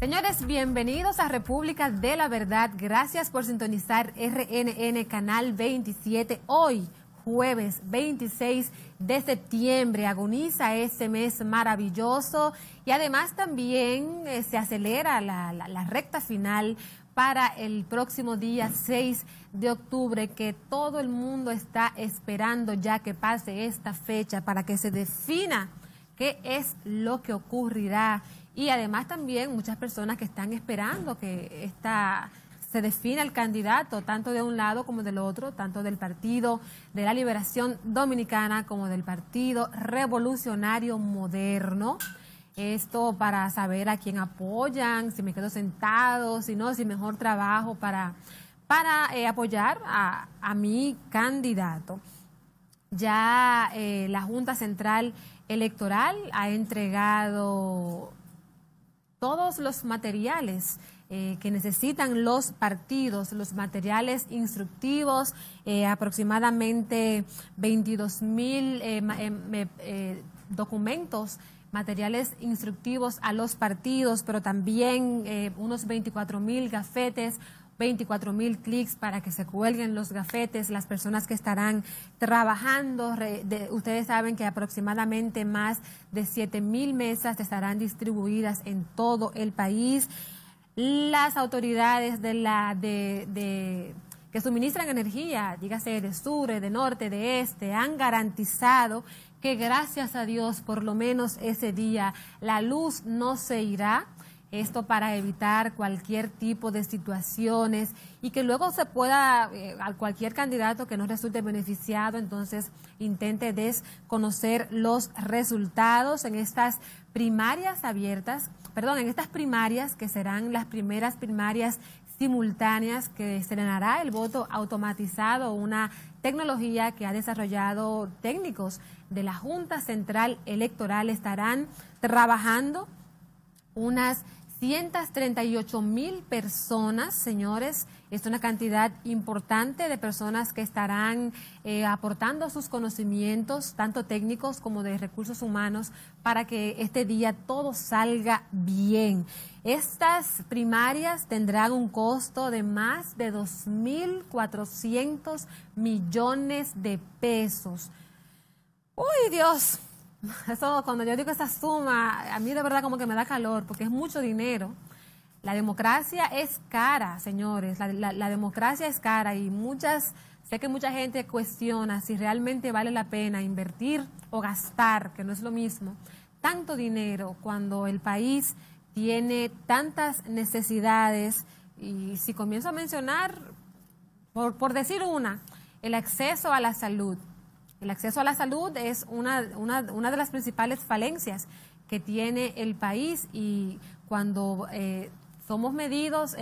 Señores, bienvenidos a República de la Verdad. Gracias por sintonizar RNN Canal 27. Hoy, jueves 26 de septiembre, agoniza este mes maravilloso y además también se acelera la recta final para el próximo día 6 de octubre, que todo el mundo está esperando ya que pase esta fecha para que se defina qué es lo que ocurrirá. Y además también muchas personas que están esperando que se defina el candidato, tanto de un lado como del otro, tanto del Partido de la Liberación Dominicana como del Partido Revolucionario Moderno. Esto para saber a quién apoyan, si me quedo sentado, si no, si mejor trabajo para apoyar a mi candidato. Ya la Junta Central Electoral ha entregado todos los materiales que necesitan los partidos, los materiales instructivos, aproximadamente 22,000 documentos, materiales instructivos a los partidos, pero también unos 24,000 gafetes, 24,000 clics para que se cuelguen los gafetes, las personas que estarán trabajando. Ustedes saben que aproximadamente más de 7,000 mesas estarán distribuidas en todo el país. Las autoridades que suministran energía, dígase de sur, de norte, de este, han garantizado que gracias a Dios por lo menos ese día la luz no se irá. Esto para evitar cualquier tipo de situaciones y que luego se pueda, a cualquier candidato que no resulte beneficiado, entonces intente desconocer los resultados en estas primarias abiertas, en estas primarias que serán las primeras primarias simultáneas que estrenará el voto automatizado, una tecnología que ha desarrollado técnicos de la Junta Central Electoral. Estarán trabajando unas 138,000 personas, señores. Es una cantidad importante de personas que estarán aportando sus conocimientos, tanto técnicos como de recursos humanos, para que este día todo salga bien. Estas primarias tendrán un costo de más de 2,400 millones de pesos. ¡Uy, Dios! Eso, cuando yo digo esa suma, a mí de verdad como que me da calor, porque es mucho dinero. La democracia es cara, señores, la democracia es cara y sé que mucha gente cuestiona si realmente vale la pena invertir o gastar, que no es lo mismo, tanto dinero cuando el país tiene tantas necesidades. Y si comienzo a mencionar, por decir el acceso a la salud. El acceso a la salud es una de las principales falencias que tiene el país, y cuando somos medidos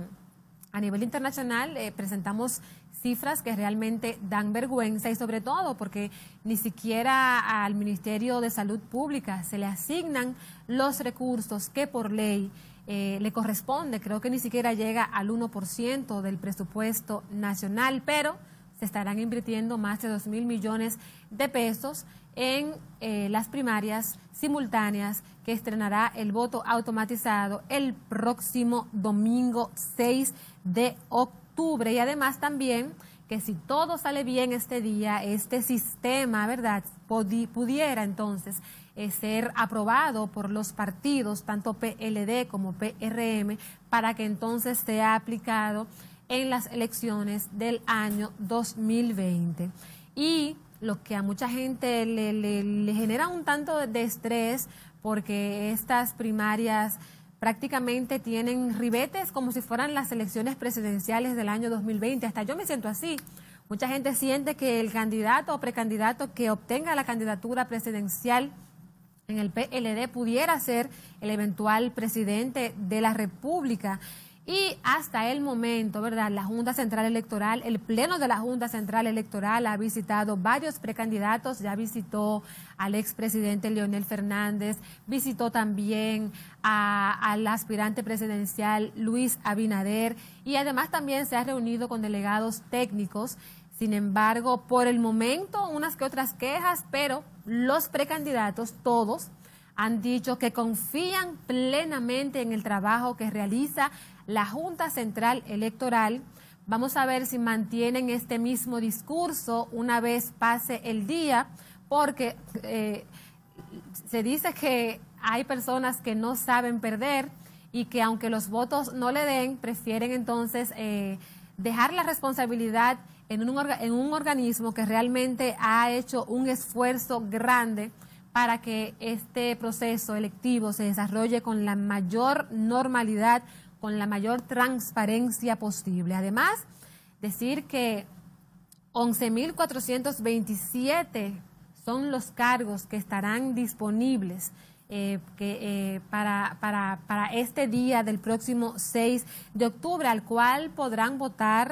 a nivel internacional presentamos cifras que realmente dan vergüenza, y sobre todo porque ni siquiera al Ministerio de Salud Pública se le asignan los recursos que por ley le corresponde. Creo que ni siquiera llega al 1% del presupuesto nacional, pero se estarán invirtiendo más de 2,000 millones de pesos en las primarias simultáneas que estrenará el voto automatizado el próximo domingo 6 de octubre. Y además también que si todo sale bien este día, este sistema, ¿verdad?, pudiera entonces ser aprobado por los partidos, tanto PLD como PRM, para que entonces sea aplicado en las elecciones del año 2020. Y lo que a mucha gente le genera un tanto de estrés, porque estas primarias prácticamente tienen ribetes como si fueran las elecciones presidenciales del año 2020. Hasta yo me siento así. Mucha gente siente que el candidato o precandidato que obtenga la candidatura presidencial en el PLD pudiera ser el eventual presidente de la República. Y hasta el momento, ¿verdad?, la Junta Central Electoral, el Pleno de la Junta Central Electoral ha visitado varios precandidatos. Ya visitó al expresidente Leonel Fernández, visitó también al aspirante presidencial Luis Abinader, y además también se ha reunido con delegados técnicos. Sin embargo, por el momento, unas que otras quejas, pero los precandidatos todos han dicho que confían plenamente en el trabajo que realiza la Junta Central Electoral. Vamos a ver si mantienen este mismo discurso una vez pase el día, porque se dice que hay personas que no saben perder y que aunque los votos no le den, prefieren entonces dejar la responsabilidad en un organismo que realmente ha hecho un esfuerzo grande para que este proceso electivo se desarrolle con la mayor normalidad, con la mayor transparencia posible. Además, decir que 11.427 son los cargos que estarán disponibles para este día del próximo 6 de octubre, al cual podrán votar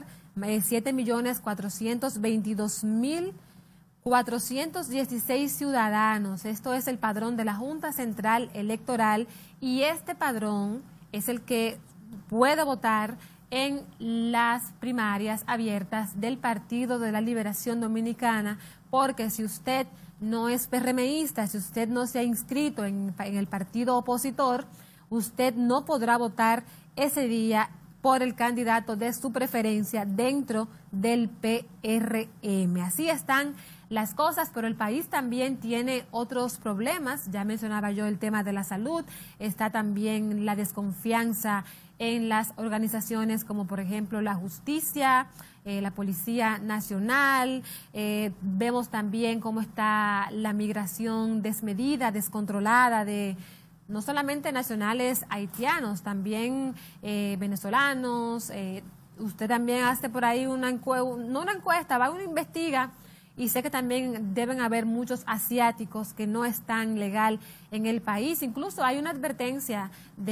7.422.416 ciudadanos. Esto es el padrón de la Junta Central Electoral y este padrón es el que puede votar en las primarias abiertas del Partido de la Liberación Dominicana, porque si usted no es PRMista, si usted no se ha inscrito en el partido opositor, usted no podrá votar ese día por el candidato de su preferencia dentro del PRM. Así están las cosas, pero el país también tiene otros problemas. Ya mencionaba yo el tema de la salud, está también la desconfianza en las organizaciones como por ejemplo la justicia, la Policía Nacional, vemos también cómo está la migración desmedida, descontrolada de no solamente nacionales haitianos, también venezolanos. Usted también hace por ahí no una encuesta, uno investiga y sé que también deben haber muchos asiáticos que no están legal en el país. Incluso hay una advertencia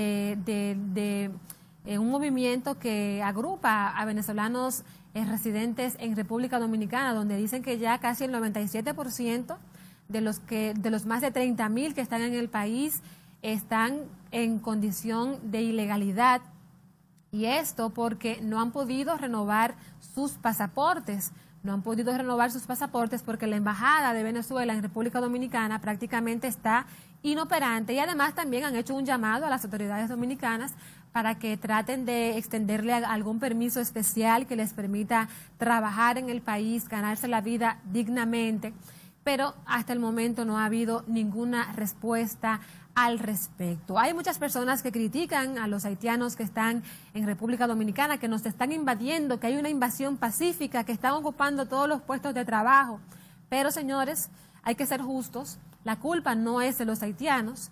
de un movimiento que agrupa a venezolanos residentes en República Dominicana, donde dicen que ya casi el 97% de los más de 30.000 que están en el país están en condición de ilegalidad, y esto porque no han podido renovar sus pasaportes. No han podido renovar sus pasaportes porque la Embajada de Venezuela en República Dominicana prácticamente está inoperante, y además también han hecho un llamado a las autoridades dominicanas para que traten de extenderle algún permiso especial que les permita trabajar en el país, ganarse la vida dignamente, pero hasta el momento no ha habido ninguna respuesta al respecto. Hay muchas personas que critican a los haitianos que están en República Dominicana, que nos están invadiendo, que hay una invasión pacífica, que están ocupando todos los puestos de trabajo. Pero, señores, hay que ser justos. La culpa no es de los haitianos.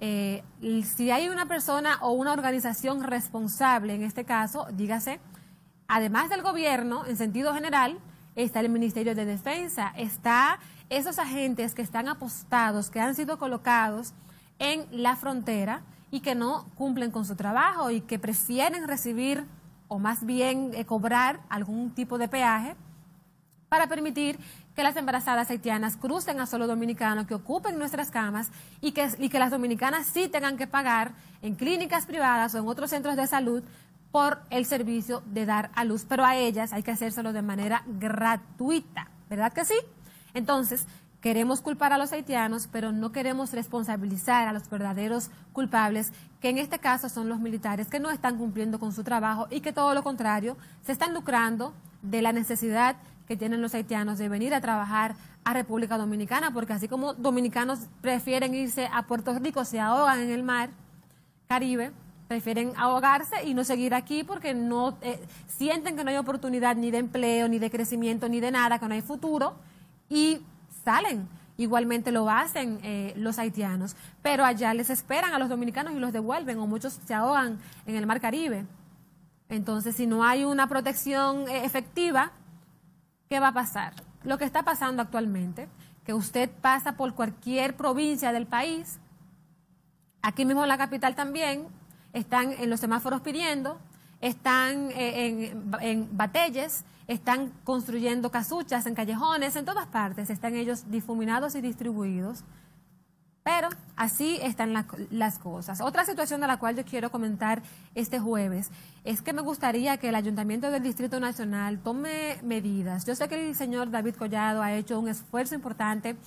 Si hay una persona o una organización responsable, en este caso, dígase, además del gobierno, en sentido general, está el Ministerio de Defensa, está esos agentes que están apostados, que han sido colocados en la frontera y que no cumplen con su trabajo y que prefieren recibir o más bien cobrar algún tipo de peaje para permitir que las embarazadas haitianas crucen a suelo dominicano, que ocupen nuestras camas y que las dominicanas sí tengan que pagar en clínicas privadas o en otros centros de salud por el servicio de dar a luz. Pero a ellas hay que hacérselo de manera gratuita, ¿verdad que sí? Entonces, queremos culpar a los haitianos, pero no queremos responsabilizar a los verdaderos culpables, que en este caso son los militares que no están cumpliendo con su trabajo y que todo lo contrario, se están lucrando de la necesidad que tienen los haitianos de venir a trabajar a República Dominicana, porque así como dominicanos prefieren irse a Puerto Rico, se ahogan en el mar Caribe, prefieren ahogarse y no seguir aquí porque no sienten que no hay oportunidad ni de empleo, ni de crecimiento, ni de nada, que no hay futuro, y salen. Igualmente lo hacen los haitianos, pero allá les esperan a los dominicanos y los devuelven, o muchos se ahogan en el mar Caribe. Entonces, si no hay una protección efectiva, ¿qué va a pasar? Lo que está pasando actualmente, que usted pasa por cualquier provincia del país, aquí mismo en la capital también, están en los semáforos pidiendo, están en batelles, están construyendo casuchas en callejones, en todas partes, están ellos difuminados y distribuidos. Pero así están las cosas. Otra situación de la cual yo quiero comentar este jueves es que me gustaría que el Ayuntamiento del Distrito Nacional tome medidas. Yo sé que el señor David Collado ha hecho un esfuerzo importante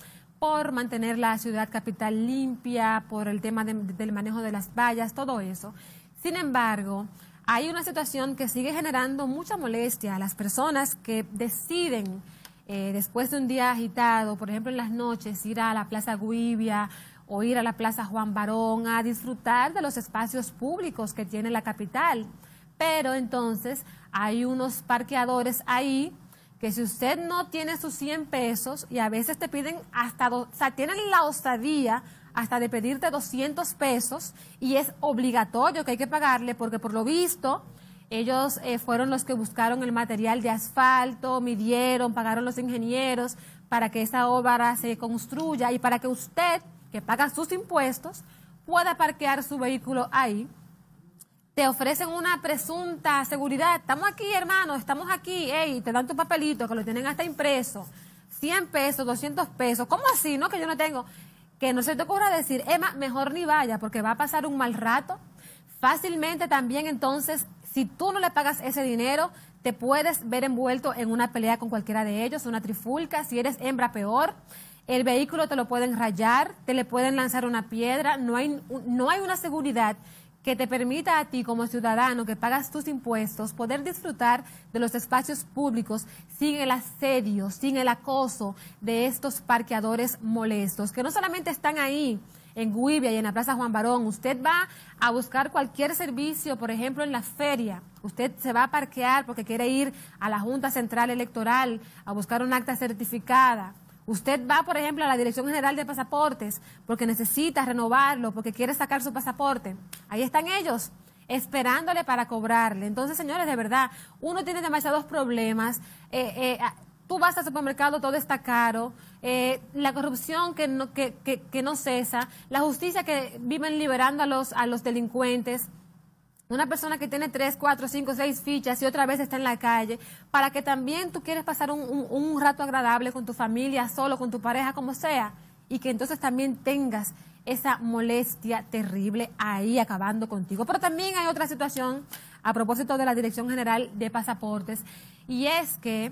por mantener la ciudad capital limpia, por el tema del manejo de las vallas, todo eso. Sin embargo, hay una situación que sigue generando mucha molestia a las personas que deciden, después de un día agitado, por ejemplo en las noches, ir a la Plaza Güivia o ir a la Plaza Juan Barón a disfrutar de los espacios públicos que tiene la capital. Pero entonces hay unos parqueadores ahí que si usted no tiene sus 100 pesos y a veces te piden hasta, o sea, tienen la osadía hasta de pedirte 200 pesos y es obligatorio que hay que pagarle porque por lo visto ellos fueron los que buscaron el material de asfalto, midieron, pagaron los ingenieros para que esa obra se construya y para que usted, que paga sus impuestos, pueda parquear su vehículo ahí. Te ofrecen una presunta seguridad. Estamos aquí, hermano, estamos aquí. Ey, te dan tu papelito, que lo tienen hasta impreso. 100 pesos, 200 pesos. ¿Cómo así? No, que yo no tengo. Que no se te ocurra decir, Emma, mejor ni vaya, porque va a pasar un mal rato. Fácilmente también, entonces, si tú no le pagas ese dinero, te puedes ver envuelto en una pelea con cualquiera de ellos, una trifulca. Si eres hembra, peor. El vehículo te lo pueden rayar, te le pueden lanzar una piedra. No hay una seguridad que te permita a ti como ciudadano que pagas tus impuestos poder disfrutar de los espacios públicos sin el asedio, sin el acoso de estos parqueadores molestos, que no solamente están ahí en Güivia y en la Plaza Juan Barón. Usted va a buscar cualquier servicio, por ejemplo en la feria, usted se va a parquear porque quiere ir a la Junta Central Electoral a buscar un acta certificada. Usted va, por ejemplo, a la Dirección General de Pasaportes porque necesita renovarlo, porque quiere sacar su pasaporte. Ahí están ellos, esperándole para cobrarle. Entonces, señores, de verdad, uno tiene demasiados problemas. Tú vas al supermercado, todo está caro. La corrupción que no cesa. La justicia que viven liberando a los delincuentes. Una persona que tiene 3, 4, 5, 6 fichas y otra vez está en la calle, para que también tú quieres pasar un rato agradable con tu familia, solo, con tu pareja, como sea, y que entonces también tengas esa molestia terrible ahí acabando contigo. Pero también hay otra situación a propósito de la Dirección General de Pasaportes, y es que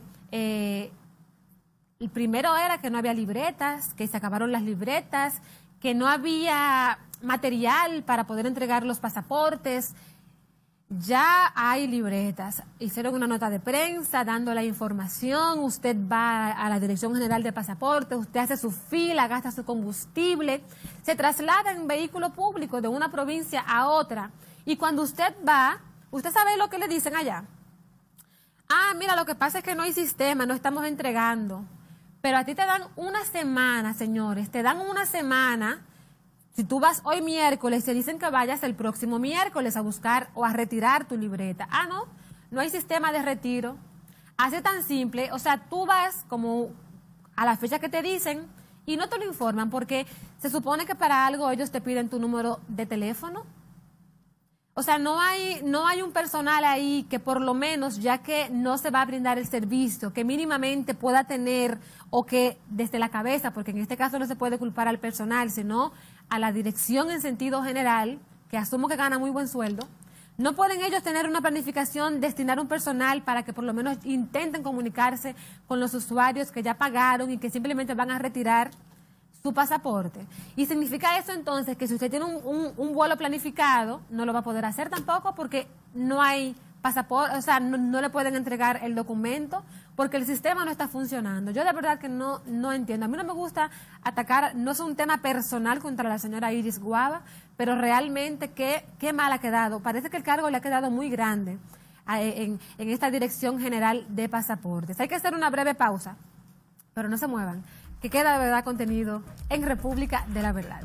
el primero era que no había libretas, que se acabaron las libretas, que no había material para poder entregar los pasaportes. Ya hay libretas, hicieron una nota de prensa dando la información, usted va a la Dirección General de Pasaportes, usted hace su fila, gasta su combustible, se traslada en vehículo público de una provincia a otra y cuando usted va, usted sabe lo que le dicen allá. Ah, mira, lo que pasa es que no hay sistema, no estamos entregando, pero a ti te dan una semana, señores, te dan una semana. Si tú vas hoy miércoles, te dicen que vayas el próximo miércoles a buscar o a retirar tu libreta. Ah, no hay sistema de retiro. Así tan simple, o sea, tú vas como a la fecha que te dicen y no te lo informan porque se supone que para algo ellos te piden tu número de teléfono. O sea, no hay un personal ahí que por lo menos, ya que no se va a brindar el servicio, que mínimamente pueda tener o que desde la cabeza, porque en este caso no se puede culpar al personal, sino a la dirección en sentido general, que asumo que gana muy buen sueldo, no pueden ellos tener una planificación, destinar un personal para que por lo menos intenten comunicarse con los usuarios que ya pagaron y que simplemente van a retirar su pasaporte. Y significa eso entonces que si usted tiene un vuelo planificado, no lo va a poder hacer tampoco porque no hay pasaporte, o sea, no le pueden entregar el documento porque el sistema no está funcionando. Yo de verdad que no entiendo. A mí no me gusta atacar, no es un tema personal contra la señora Iris Guava, pero realmente qué mal ha quedado. Parece que el cargo le ha quedado muy grande en esta Dirección General de Pasaportes. Hay que hacer una breve pausa, pero no se muevan, que queda de verdad contenido en República de la Verdad.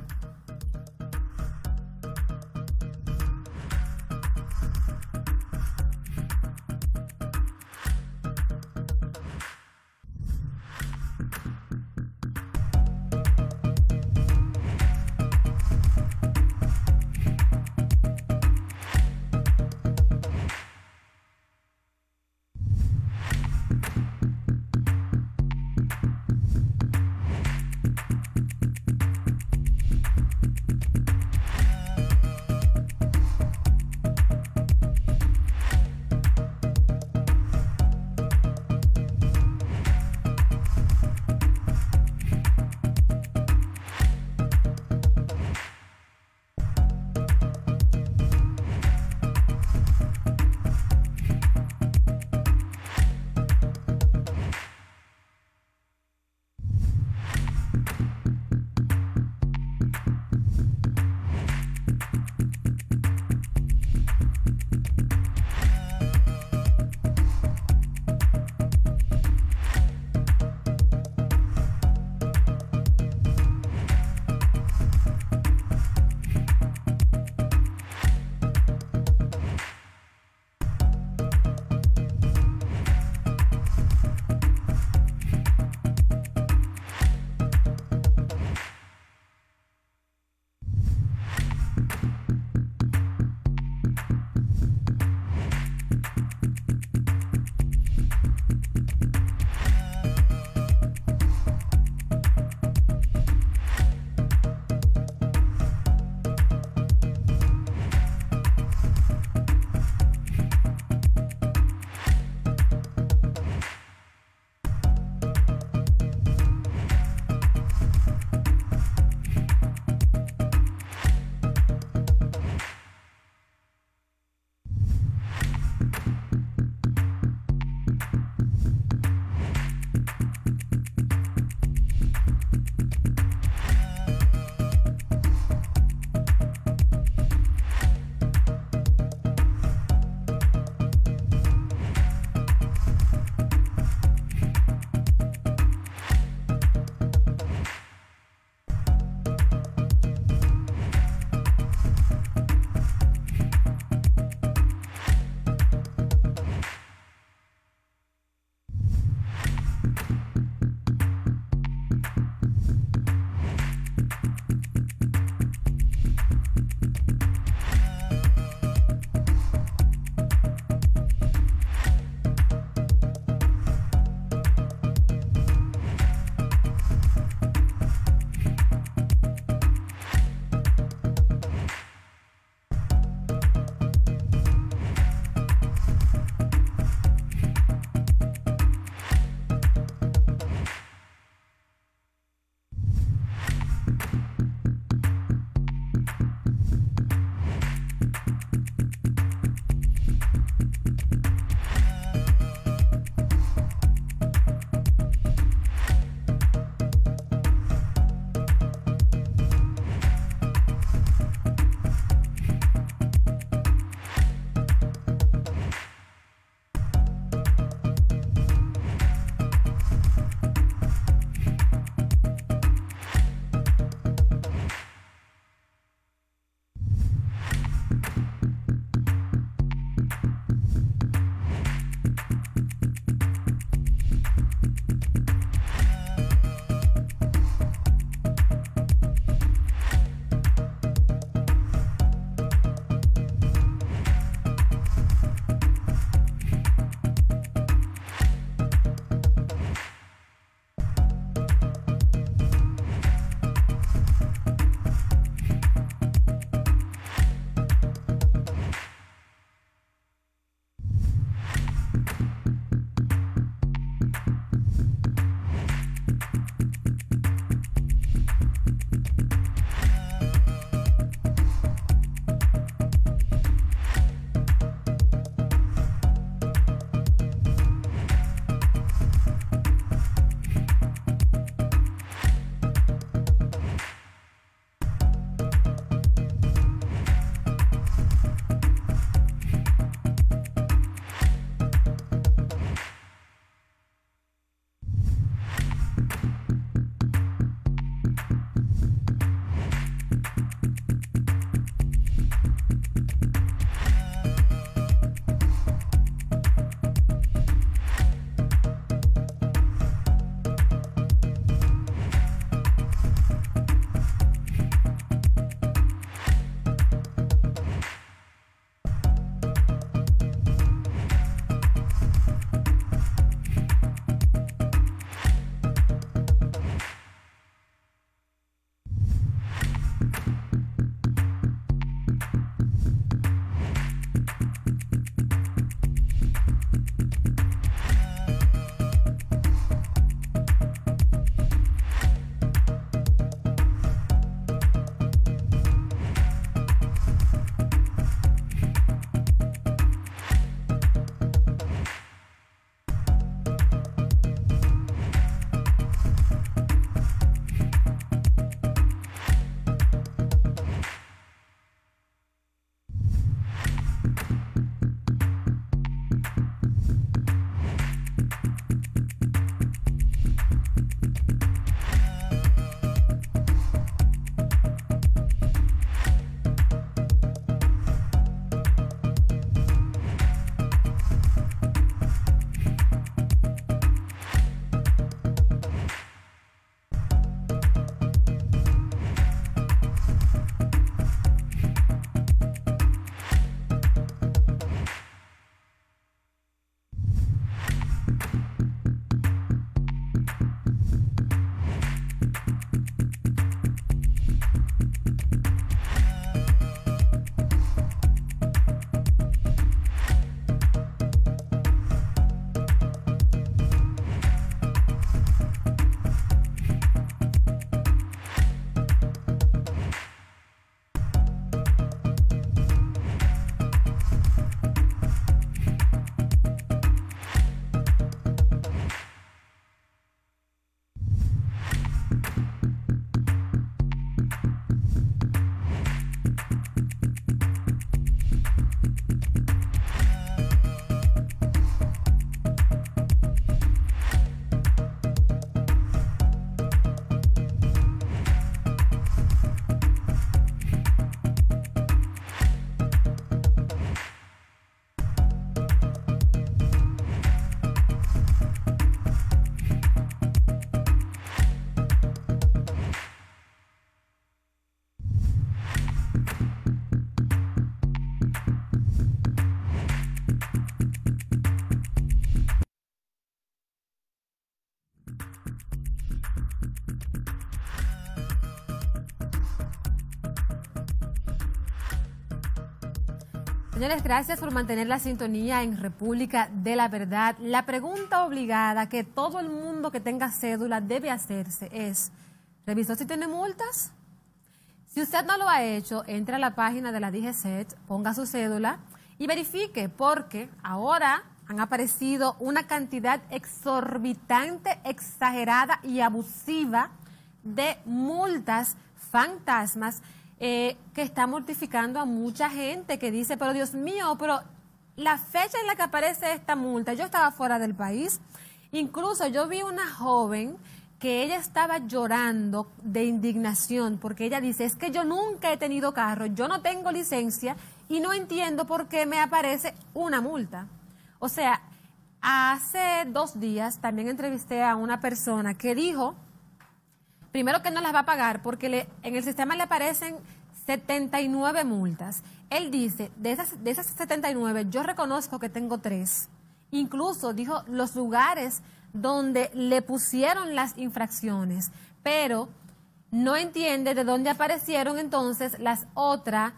Señores, gracias por mantener la sintonía en República de la Verdad. La pregunta obligada que todo el mundo que tenga cédula debe hacerse es, ¿revisó si tiene multas? Si usted no lo ha hecho, entre a la página de la DGCET, ponga su cédula y verifique, porque ahora han aparecido una cantidad exorbitante, exagerada y abusiva de multas fantasmas que está mortificando a mucha gente que dice, pero Dios mío, pero la fecha en la que aparece esta multa, yo estaba fuera del país, incluso yo vi una joven que ella estaba llorando de indignación porque ella dice, es que yo nunca he tenido carro, yo no tengo licencia y no entiendo por qué me aparece una multa. O sea, hace 2 días también entrevisté a una persona que dijo, primero que no las va a pagar porque en el sistema le aparecen 79 multas. Él dice, de esas 79 yo reconozco que tengo 3. Incluso dijo los lugares donde le pusieron las infracciones, pero no entiende de dónde aparecieron entonces las otras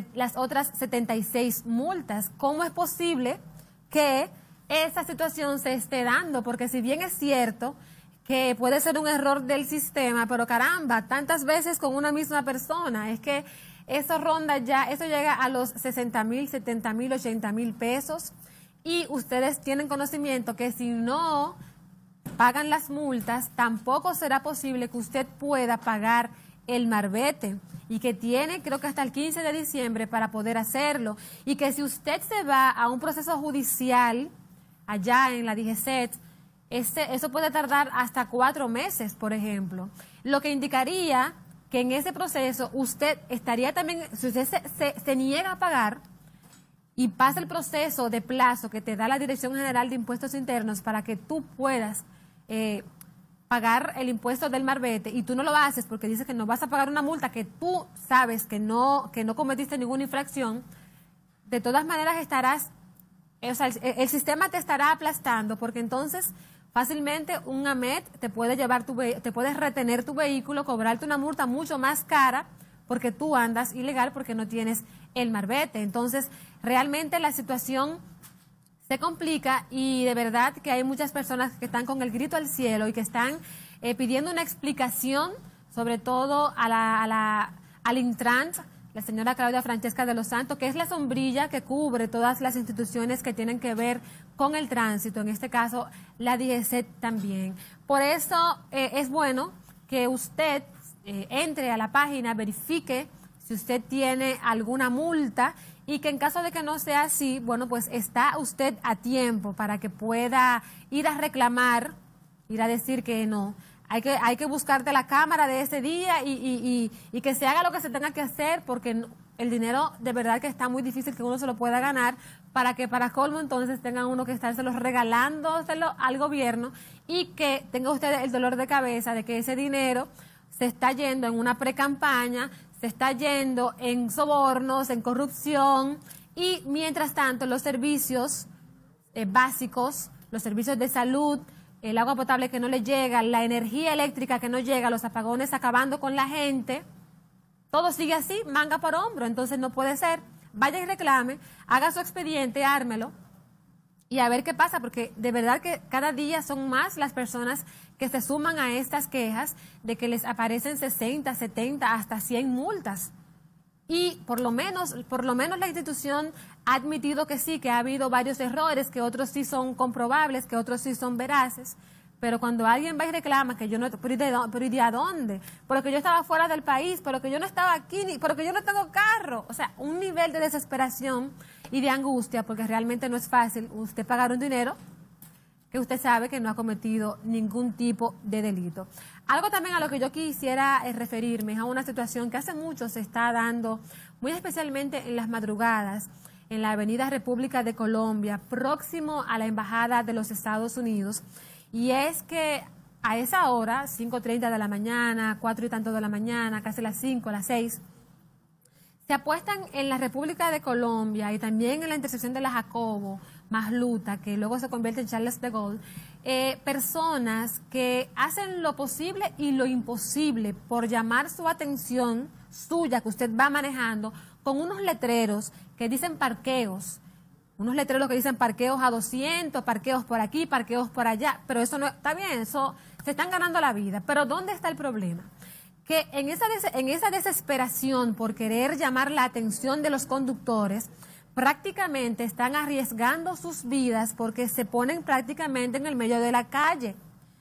76 multas. ¿Cómo es posible que esa situación se esté dando? Porque si bien es cierto que puede ser un error del sistema, pero caramba, tantas veces con una misma persona, es que eso ronda ya, eso llega a los 60,000, 70,000, 80,000 pesos, y ustedes tienen conocimiento que si no pagan las multas, tampoco será posible que usted pueda pagar el marbete, y que tiene creo que hasta el 15 de diciembre para poder hacerlo, y que si usted se va a un proceso judicial allá en la DGCET, eso puede tardar hasta 4 meses, por ejemplo, lo que indicaría que en ese proceso usted estaría también, si usted se niega a pagar y pasa el proceso de plazo que te da la Dirección General de Impuestos Internos para que tú puedas pagar el impuesto del marbete, y tú no lo haces porque dices que no vas a pagar una multa que tú sabes que no cometiste ninguna infracción, de todas maneras estarás, o sea, el sistema te estará aplastando, porque entonces fácilmente un AMET te puede te puedes retener tu vehículo, cobrarte una multa mucho más cara porque tú andas ilegal porque no tienes el marbete. Entonces, realmente la situación se complica, y de verdad que hay muchas personas que están con el grito al cielo y que están pidiendo una explicación, sobre todo al Intran, la señora Claudia Francesca de los Santos, que es la sombrilla que cubre todas las instituciones que tienen que ver con el tránsito, en este caso la DGCET también. Por eso es bueno que usted entre a la página, verifique si usted tiene alguna multa, y que en caso de que no sea así, bueno, pues está usted a tiempo para que pueda ir a reclamar, ir a decir que no. Hay que buscarte la cámara de ese día y que se haga lo que se tenga que hacer, porque el dinero de verdad que está muy difícil que uno se lo pueda ganar, para que para colmo entonces tenga uno que estárselo regalándoselo al gobierno, y que tenga usted el dolor de cabeza de que ese dinero se está yendo en una precampaña, se está yendo en sobornos, en corrupción, y mientras tanto los servicios básicos, los servicios de salud, el agua potable que no le llega, la energía eléctrica que no llega, los apagones acabando con la gente, todo sigue así, manga por hombro. Entonces no puede ser. Vaya y reclame, haga su expediente, ármelo y a ver qué pasa, porque de verdad que cada día son más las personas que se suman a estas quejas de que les aparecen 60, 70, hasta 100 multas. Y por lo menos la institución ha admitido que sí, que ha habido varios errores, que otros sí son comprobables, que otros sí son veraces. Pero cuando alguien va y reclama que yo no, pero ¿y de a dónde? Porque yo estaba fuera del país, pero que yo no estaba aquí, porque yo no tengo carro. O sea, un nivel de desesperación y de angustia, porque realmente no es fácil usted pagar un dinero que usted sabe que no ha cometido ningún tipo de delito. Algo también a lo que yo quisiera referirme es a una situación que hace mucho se está dando, muy especialmente en las madrugadas, en la Avenida República de Colombia, próximo a la Embajada de los Estados Unidos, y es que a esa hora, 5:30 de la mañana, 4 y tanto de la mañana, casi las 5, las 6, se apuestan en la República de Colombia y también en la intersección de la Jacobo, Masluta, que luego se convierte en Charles de Gaulle, personas que hacen lo posible y lo imposible por llamar su atención suya, que usted va manejando, con unos letreros que dicen parqueos, unos letreros que dicen parqueos a 200, parqueos por aquí, parqueos por allá, pero eso no está bien, eso se están ganando la vida. Pero ¿dónde está el problema? Que en esa desesperación por querer llamar la atención de los conductores, prácticamente están arriesgando sus vidas porque se ponen prácticamente en el medio de la calle.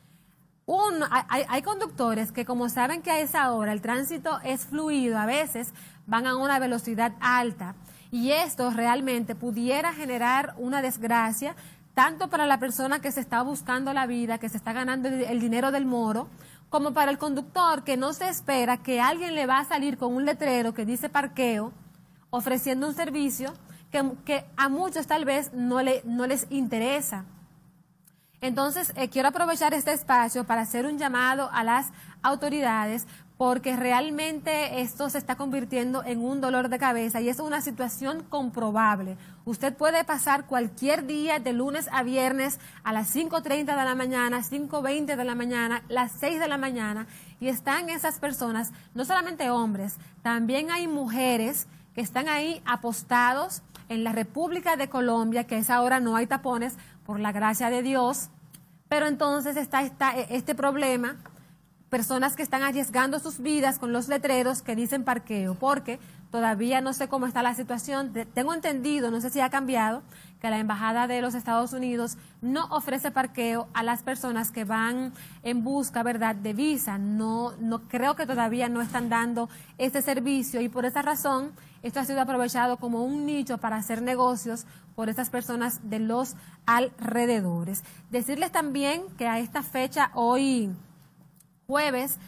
Hay conductores que, como saben que a esa hora el tránsito es fluido, a veces van a una velocidad alta y esto realmente pudiera generar una desgracia tanto para la persona que se está buscando la vida, que se está ganando el dinero del moro, como para el conductor que no se espera que alguien le va a salir con un letrero que dice parqueo, ofreciendo un servicio que a muchos tal vez no les interesa. Entonces, quiero aprovechar este espacio para hacer un llamado a las autoridades porque realmente esto se está convirtiendo en un dolor de cabeza y es una situación comprobable. Usted puede pasar cualquier día de lunes a viernes a las 5:30 de la mañana, 5:20 de la mañana, las 6 de la mañana y están esas personas, no solamente hombres, también hay mujeres que están ahí apostados en la República de Colombia, que a esa hora no hay tapones, por la gracia de Dios, pero entonces está este problema, personas que están arriesgando sus vidas con los letreros que dicen parqueo, porque todavía no sé cómo está la situación, tengo entendido, no sé si ha cambiado, que la Embajada de los Estados Unidos no ofrece parqueo a las personas que van en busca, ¿verdad?, de visa, no creo que todavía no están dando este servicio y por esa razón esto ha sido aprovechado como un nicho para hacer negocios por estas personas de los alrededores. Decirles también que a esta fecha, hoy jueves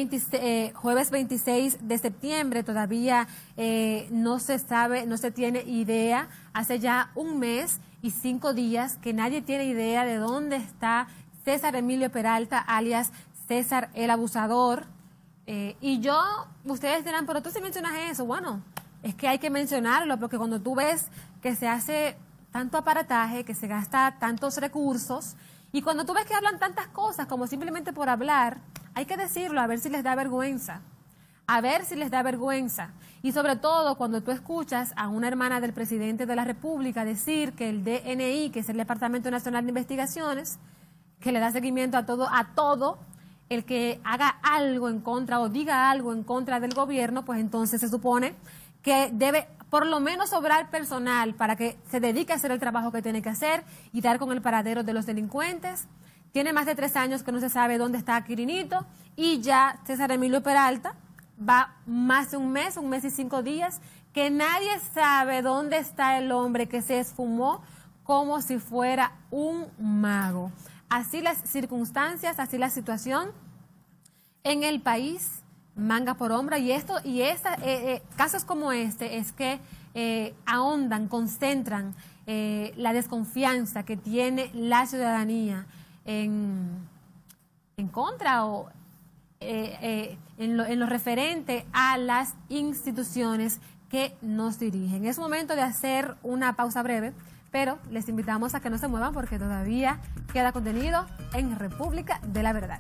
26 de septiembre, todavía no se sabe, no se tiene idea, hace ya 1 mes y 5 días que nadie tiene idea de dónde está César Emilio Peralta, alias César el Abusador. Ustedes dirán, pero tú sí mencionas eso. Bueno, es que hay que mencionarlo porque cuando tú ves que se hace tanto aparataje, que se gasta tantos recursos y cuando tú ves que hablan tantas cosas como simplemente por hablar, hay que decirlo, a ver si les da vergüenza. A ver si les da vergüenza. Y sobre todo cuando tú escuchas a una hermana del presidente de la República decir que el DNI, que es el Departamento Nacional de Investigaciones, que le da seguimiento a todo el que haga algo en contra o diga algo en contra del gobierno, pues entonces se supone que debe por lo menos sobrar personal para que se dedique a hacer el trabajo que tiene que hacer y dar con el paradero de los delincuentes. Tiene más de 3 años que no se sabe dónde está Quirinito y ya César Emilio Peralta va más de 1 mes y 5 días, que nadie sabe dónde está el hombre que se esfumó como si fuera un mago. Así las circunstancias, así la situación en el país, manga por hombro, casos como este es que ahondan, concentran la desconfianza que tiene la ciudadanía en contra o en lo referente a las instituciones que nos dirigen. Es momento de hacer una pausa breve, pero les invitamos a que no se muevan porque todavía queda contenido en República de la Verdad.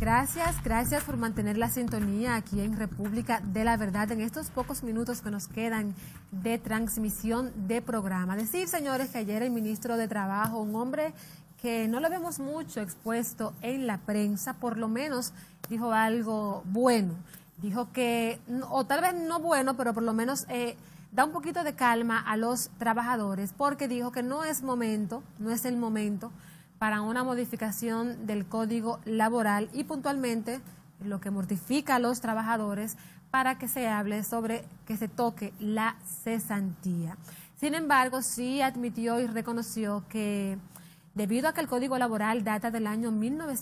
Gracias por mantener la sintonía aquí en República de la Verdad en estos pocos minutos que nos quedan de transmisión de programa. Decir, señores, que ayer el ministro de Trabajo, un hombre que no lo vemos mucho expuesto en la prensa, por lo menos dijo algo bueno. Dijo que, o tal vez no bueno, pero por lo menos da un poquito de calma a los trabajadores, porque dijo que no es el momento para una modificación del Código Laboral y puntualmente lo que mortifica a los trabajadores para que se hable sobre que se toque la cesantía. Sin embargo, sí admitió y reconoció que debido a que el Código Laboral data del año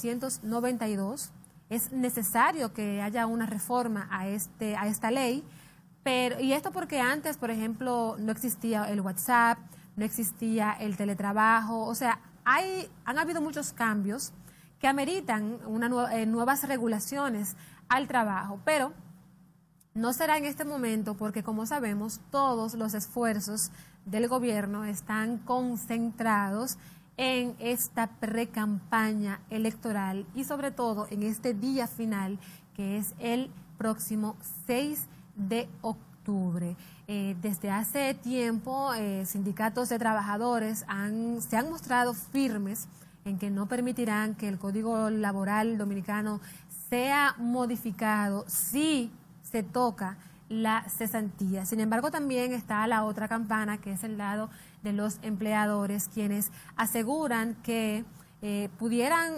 1992, es necesario que haya una reforma a esta ley, y esto porque antes, por ejemplo, no existía el WhatsApp, no existía el teletrabajo, o sea, han habido muchos cambios que ameritan nuevas regulaciones al trabajo, pero no será en este momento porque, como sabemos, todos los esfuerzos del gobierno están concentrados en esta precampaña electoral y sobre todo en este día final que es el próximo 6 de octubre. Desde hace tiempo, sindicatos de trabajadores se han mostrado firmes en que no permitirán que el Código Laboral dominicano sea modificado si se toca la cesantía. Sin embargo, también está la otra campana, que es el lado de los empleadores, quienes aseguran que pudieran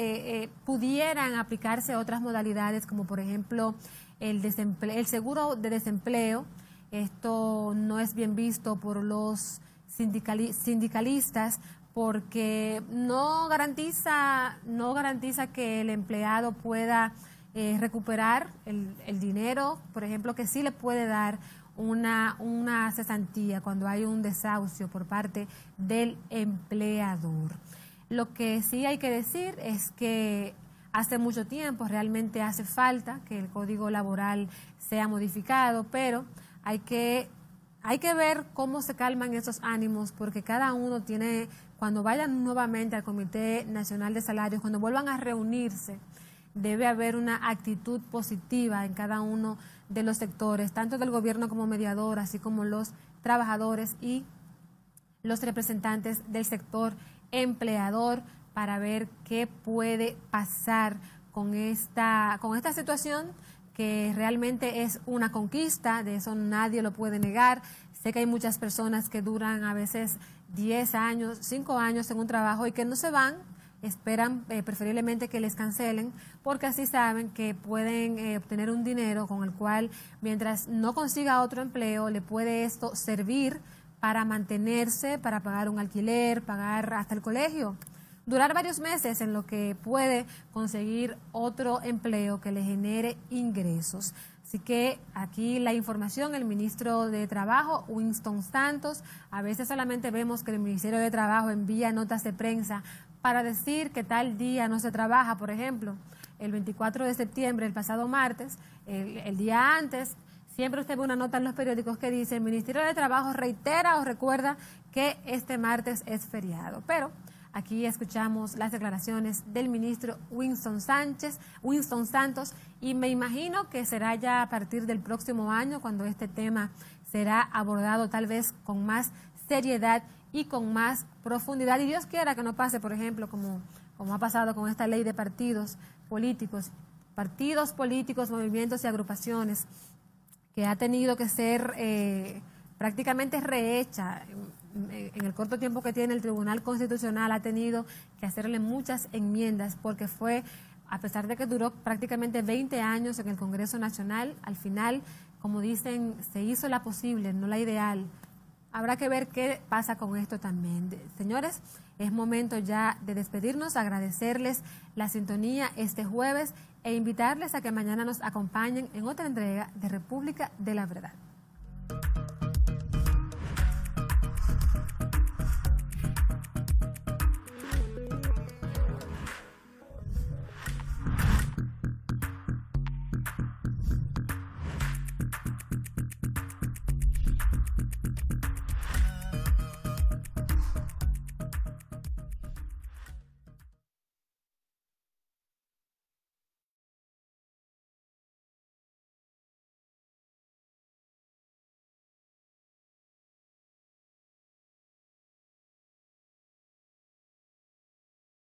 aplicarse otras modalidades, como por ejemplo el seguro de desempleo. Esto no es bien visto por los sindicalistas porque no garantiza que el empleado pueda recuperar el dinero, por ejemplo, que sí le puede dar una cesantía cuando hay un desahucio por parte del empleador. Lo que sí hay que decir es que hace mucho tiempo realmente hace falta que el Código Laboral sea modificado, pero hay que ver cómo se calman esos ánimos, porque cada uno tiene, cuando vayan nuevamente al Comité Nacional de Salarios, cuando vuelvan a reunirse, debe haber una actitud positiva en cada uno de los sectores, tanto del gobierno como mediador, así como los trabajadores y los representantes del sector empleador, para ver qué puede pasar con esta situación, que realmente es una conquista, de eso nadie lo puede negar. Sé que hay muchas personas que duran a veces 10 años, 5 años en un trabajo y que no se van, esperan preferiblemente que les cancelen, porque así saben que pueden obtener un dinero con el cual, mientras no consiga otro empleo, le puede esto servir para mantenerse, para pagar un alquiler, pagar hasta el colegio, durar varios meses en lo que puede conseguir otro empleo que le genere ingresos. Así que aquí la información, el ministro de Trabajo, Winston Santos, a veces solamente vemos que el Ministerio de Trabajo envía notas de prensa para decir que tal día no se trabaja. Por ejemplo, el 24 de septiembre, el pasado martes, el día antes, siempre usted ve una nota en los periódicos que dice: el Ministerio de Trabajo reitera o recuerda que este martes es feriado. Pero aquí escuchamos las declaraciones del ministro Winston Santos, y me imagino que será ya a partir del próximo año cuando este tema será abordado tal vez con más seriedad y con más profundidad. Y Dios quiera que no pase, por ejemplo, como ha pasado con esta ley de partidos políticos, movimientos y agrupaciones, que ha tenido que ser prácticamente rehecha. En el corto tiempo que tiene el Tribunal Constitucional ha tenido que hacerle muchas enmiendas, porque fue, a pesar de que duró prácticamente 20 años en el Congreso Nacional, al final, como dicen, se hizo la posible, no la ideal. Habrá que ver qué pasa con esto también. Señores, es momento ya de despedirnos, agradecerles la sintonía este jueves e invitarles a que mañana nos acompañen en otra entrega de República de la Verdad.